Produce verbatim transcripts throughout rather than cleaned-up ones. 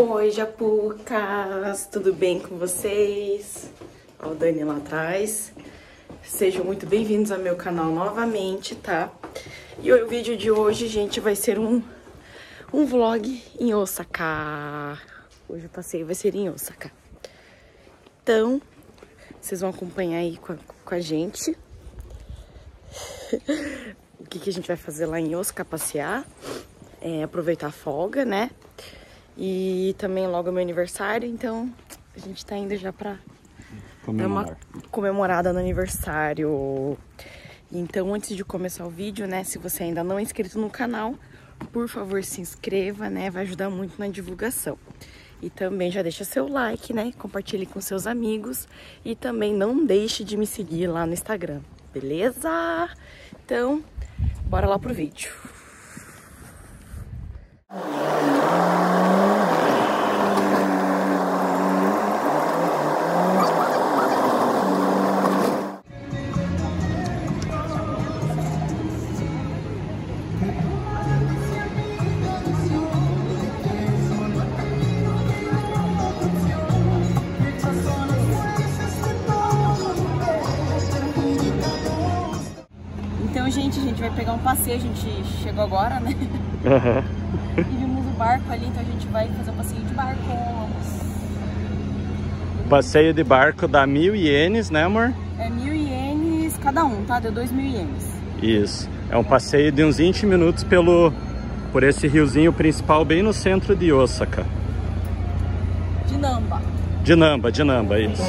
Oi, Japucas! Tudo bem com vocês? Olha o Dani lá atrás. Sejam muito bem-vindos ao meu canal novamente, tá? E o vídeo de hoje, gente, vai ser um, um vlog em Osaka. Hoje o passeio vai ser em Osaka. Então, vocês vão acompanhar aí com a, com a gente. O que, que a gente vai fazer lá em Osaka, passear. É, aproveitar a folga, né? E também logo é meu aniversário, então a gente tá indo já pra dar uma comemorada no aniversário. Então, antes de começar o vídeo, né, se você ainda não é inscrito no canal, por favor, se inscreva, né, vai ajudar muito na divulgação. E também já deixa seu like, né, compartilhe com seus amigos e também não deixe de me seguir lá no Instagram, beleza? Então, bora lá pro vídeo. Então, gente, a gente vai pegar um passeio, a gente chegou agora, né? Uhum. E vimos o barco ali, então a gente vai fazer um passeio de barco. O passeio de barco dá mil ienes, né, amor? É mil ienes cada um, tá? Deu dois mil ienes. Isso. É um passeio de uns vinte minutos pelo, por esse riozinho principal bem no centro de Osaka. De Namba. De Namba, de Namba, isso.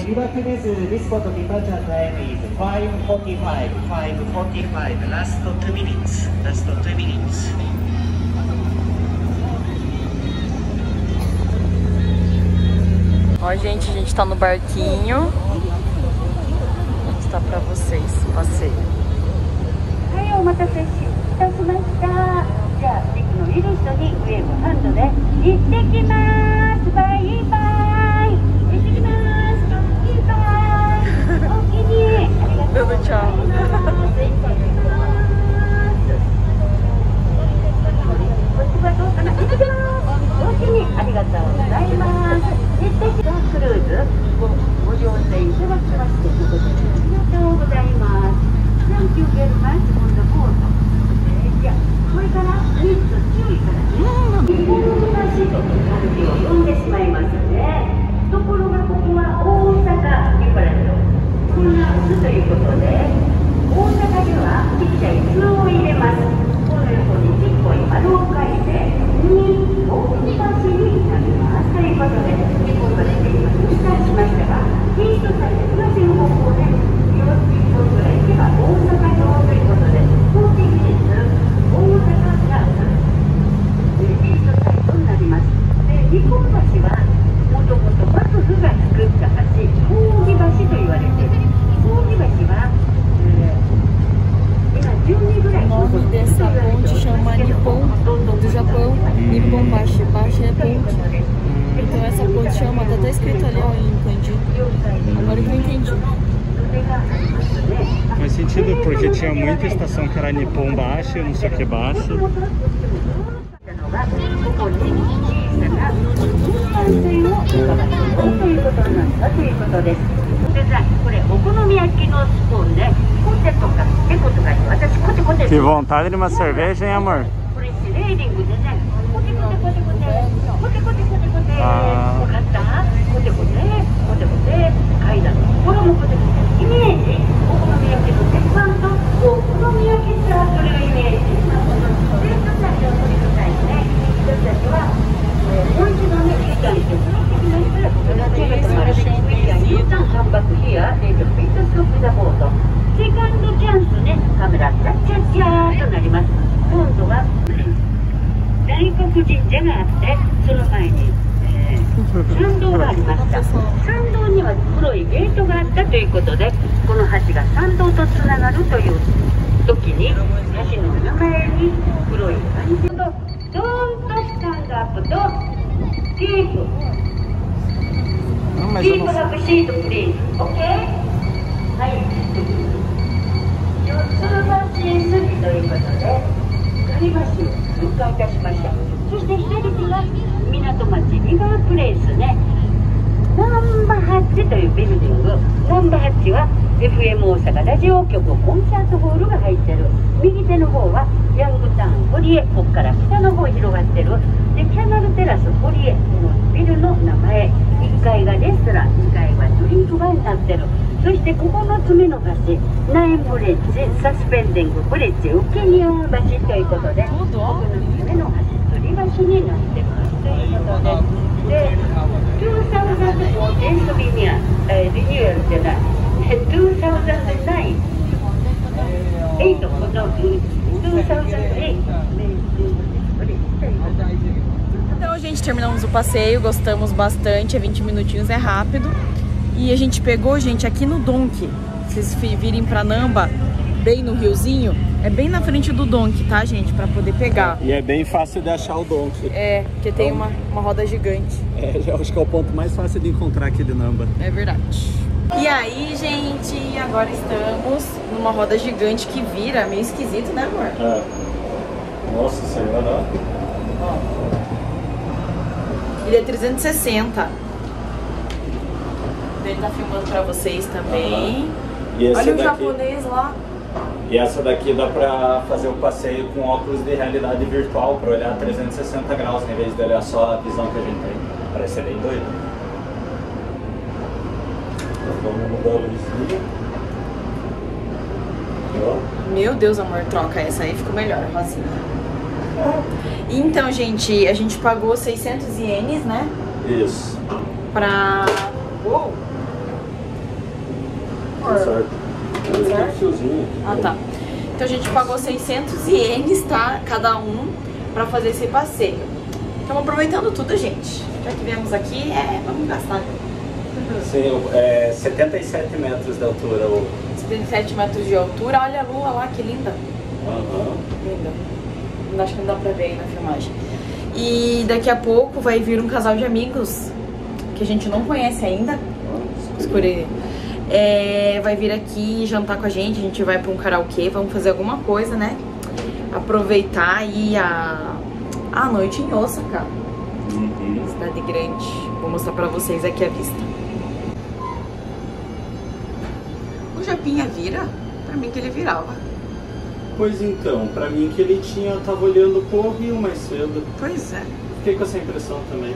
Ó, gente, a gente tá no barquinho. Vou mostrar pra vocês o passeio. Dando tchau. Faz sentido, porque tinha muita estação que era Nippon Bashi, não sei o que Bashi. Que vontade de uma cerveja, hein, amor? Ah. Keep have a seat, please. Okay? はい。四つ橋筋ということで、狩橋を通過いたしました。そして左手が港町リバーププレイスね。ナンバーはちというビルディング。ナンバーはちは エフエム 大阪ラジオ局コンサートホールが入ってる。右手の方はヤングタウン堀江、ここから北の方広がってる。でキャナルテラス堀江、このビルの名前。いっかいがレストラン、にかいはドリンクバーになってる。そしてここのつめの橋、ナインブリッジサスペンディングブリッジ浮庭橋ということで、ここのつめの橋、吊り橋になってますということで、で、にせんじゅうごエントリニア、えー、リニューアルじゃない、にせんきゅう、エイト、このにせんはち、 Então, gente, terminamos o passeio, gostamos bastante, é vinte minutinhos, é rápido. E a gente pegou, gente, aqui no Donk. Se vocês virem pra Namba, bem no riozinho, é bem na frente do Donk, tá, gente? Pra poder pegar. E é bem fácil de achar o Donk. É, porque tem uma, uma roda gigante. É, já acho que é o ponto mais fácil de encontrar aqui de Namba. É verdade. E aí, gente, agora estamos numa roda gigante que vira, meio esquisito, né, amor? É. Nossa senhora, ó. Ele é trezentos e sessenta. Ele tá filmando pra vocês também. E esse Olha o daqui... japonês lá. E essa daqui dá pra fazer o passeio com óculos de realidade virtual, pra olhar trezentos e sessenta graus, em vez de olhar só a visão que a gente tem. Parece ser bem doido. Vamos mudar a luzinha. Meu Deus, amor, troca essa aí, ficou melhor, rosinha. Então, gente, a gente pagou seiscentos ienes, né? Isso. Pra... Uou! Tá certo. Certo? Ah, tá. Então a gente pagou seiscentos ienes, tá? Cada um, pra fazer esse passeio. Estamos aproveitando tudo, gente. Já que viemos aqui, é, vamos gastar. Sim, é setenta e sete metros de altura. setenta e sete metros de altura. Olha a lua lá, que linda. Uhum. Linda. Acho que não dá pra ver aí na filmagem. E daqui a pouco vai vir um casal de amigos que a gente não conhece ainda. Escurei. É, vai vir aqui jantar com a gente. A gente vai pra um karaokê, vamos fazer alguma coisa, né? Aproveitar aí a, a noite em Osaka. Uhum. Cidade grande. Vou mostrar pra vocês aqui a vista. O Japinha vira? Pra mim que ele virava. Pois então, pra mim que ele tinha, tava olhando pro rio mais cedo. Pois é. Fiquei com essa impressão também.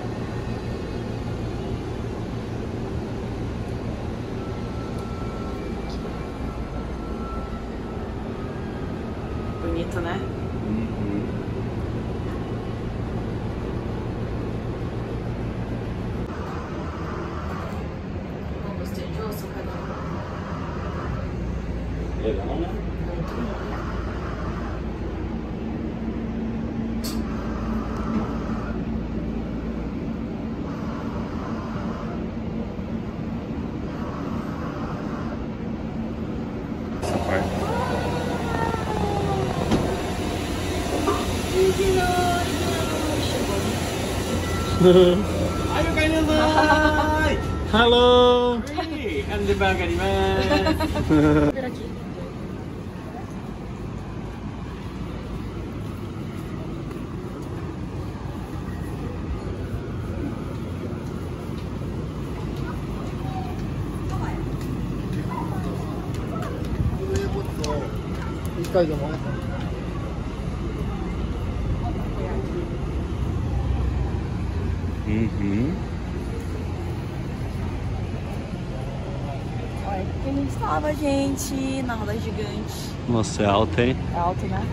Bonito, né? Uhum. Não gostei de osso, cadê? Legal, né? Essa parte. Ayo kainazai! Hello! Ande bagarimasu! Ver aqui. Uhum. Olha que a gente estava, gente, na roda gigante. Nossa, é alto, hein? É alto, né?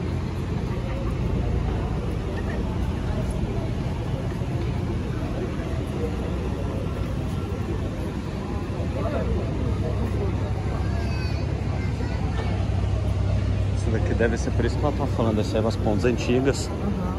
Isso daqui deve ser por isso que ela tá falando, essas são as pontes antigas. Uhum.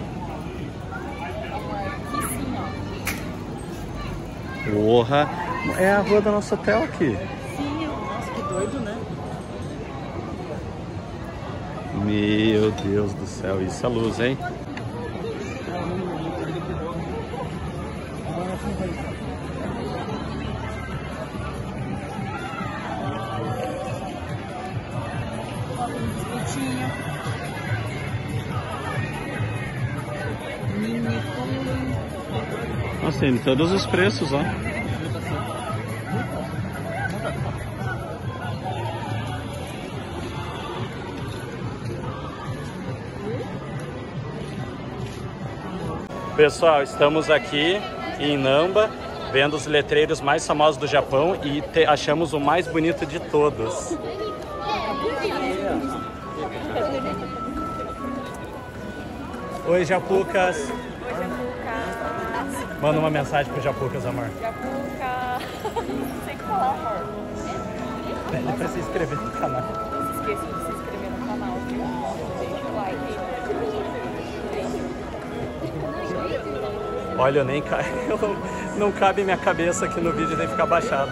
Porra! é a rua do nosso hotel aqui. Sim, nossa, que doido, né? Meu Deus do céu, isso é luz, hein? Nossa, tem todos os preços, ó. Pessoal, estamos aqui em Namba, vendo os letreiros mais famosos do Japão e te, achamos o mais bonito de todos. Oi, Japucas. Oi, Japuca. Manda uma mensagem pro Japucas, amor. Japuca. Não sei o que falar, amor. Pede pra se inscrever no canal. Não se esqueça de se inscrever no canal, viu? Deixa o like. Olha, eu nem ca... não cabe minha cabeça aqui no vídeo, tem que ficar baixado.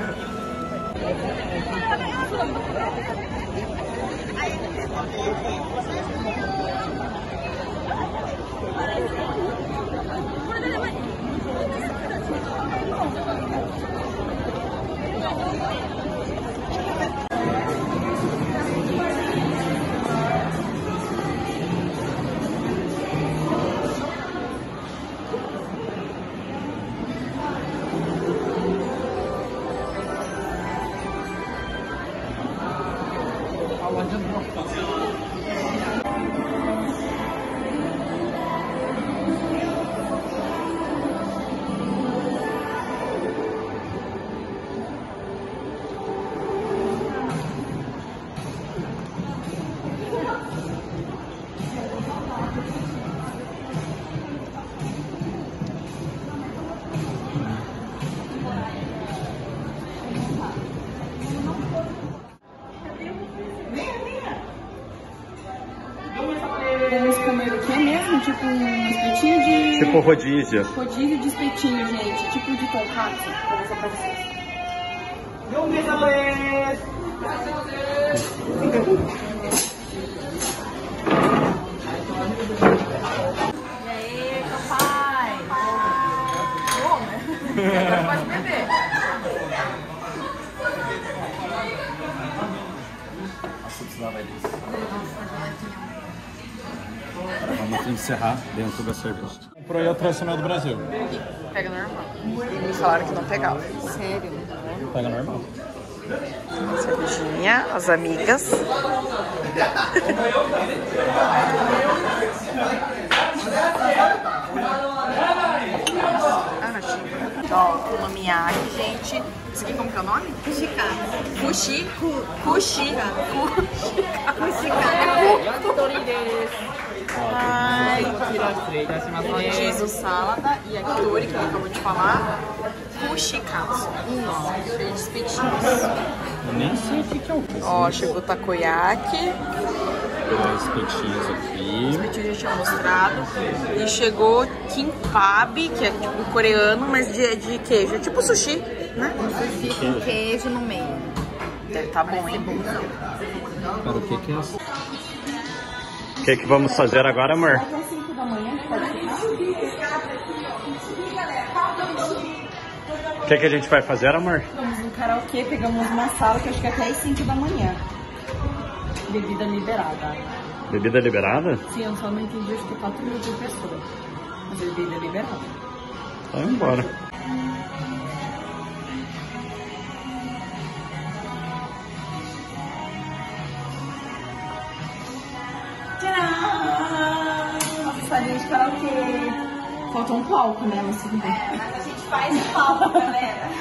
Vamos comer o que mesmo? Tipo um espetinho de... Tipo rodízio. Rodízio de espetinho, gente. Tipo de tonkatsu. Vou mostrar pra vocês. E aí, papai? Bom, né? Agora pode beber. Vamos encerrar dentro da cerveja. Comprou aí o tradicional do Brasil. Pega normal. Me falaram que não pegava. Sério? Pega normal. Cervejinha, as amigas. Ó, o mamiaki, gente. Isso aqui como que é o nome? Fushika. Fushi. Fushika. Fushika. Ai, rodízio salada e a Kitori, que ela acabou de falar. Fushikatsu. Nossa, cheio de espetinhos. Eu nem sei o que, que é o que. Ó, chegou o takoyaki. Os espetinhos aqui. Os espetinhos já tinha mostrado. E chegou kimbap, que é tipo coreano, mas de, de queijo. É tipo sushi, né? Sushi com queijo no meio. Deve tá bom, hein? Cara, o que, que é isso? O que, que vamos fazer agora, amor? Até cinco da manhã, pode ficar? O que, que a gente vai fazer, amor? Vamos no karaokê, pegamos uma sala que acho que é até às cinco da manhã. Bebida liberada. Bebida liberada? Sim, eu só não entendi, acho que é quatro mil por pessoa. Mas bebida liberada. Então vamos embora. Tcharam! Nossa salinha de karaokê. Faltou um palco, né? Mas tudo bem. A gente faz o palco, galera.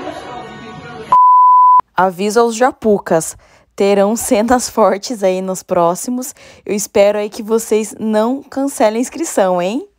Aviso aos japucas. Terão cenas fortes aí nos próximos. Eu espero aí que vocês não cancelem a inscrição, hein?